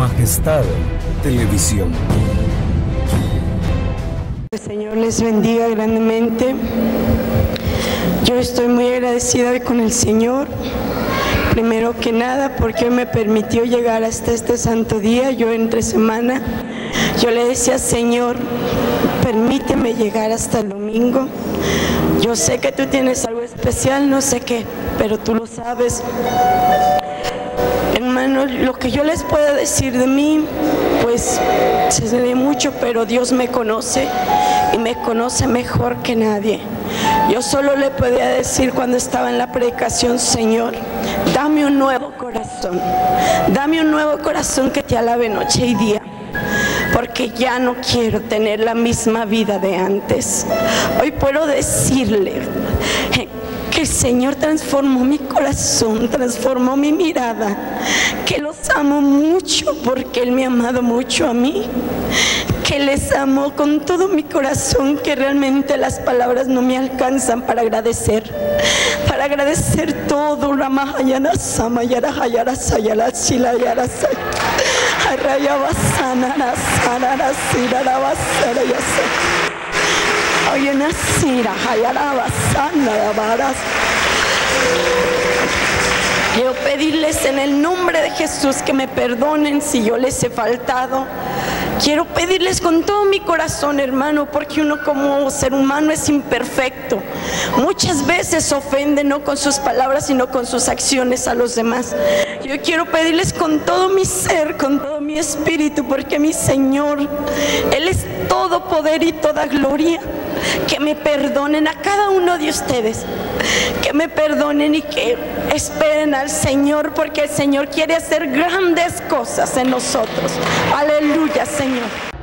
Majestad Televisión. El Señor les bendiga grandemente. Yo estoy muy agradecida con el Señor, primero que nada porque Él me permitió llegar hasta este santo día. Yo entre semana, yo le decía: Señor, permíteme llegar hasta el domingo. Yo sé que tú tienes algo especial, no sé qué, pero tú lo sabes. Hermanos, lo que yo les puedo decir de mí, pues se ve mucho, pero Dios me conoce y me conoce mejor que nadie. Yo solo le podía decir cuando estaba en la predicación: Señor, dame un nuevo corazón que te alabe noche y día, porque ya no quiero tener la misma vida de antes. Hoy puedo decirle que el Señor transformó mi corazón, transformó mi mirada, que los amo mucho porque Él me ha amado mucho a mí, que les amo con todo mi corazón, que realmente las palabras no me alcanzan para agradecer todo. Quiero pedirles en el nombre de Jesús que me perdonen si yo les he faltado. Quiero pedirles con todo mi corazón, hermano, porque uno como ser humano es imperfecto. Muchas veces ofende no con sus palabras, sino con sus acciones a los demás. Yo quiero pedirles con todo mi ser, con todo mi espíritu, porque mi Señor, Él es todo poder y toda gloria. Que me perdonen a cada uno de ustedes, que me perdonen y que esperen al Señor, porque el Señor quiere hacer grandes cosas en nosotros. Aleluya, Señor.